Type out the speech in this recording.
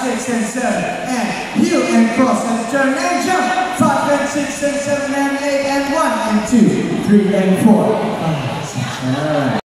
6 and 7, and heel and cross and turn and jump. 5 and 6 and 7 and 8 and 1 and 2, 3 and 4, 5, 6. All right.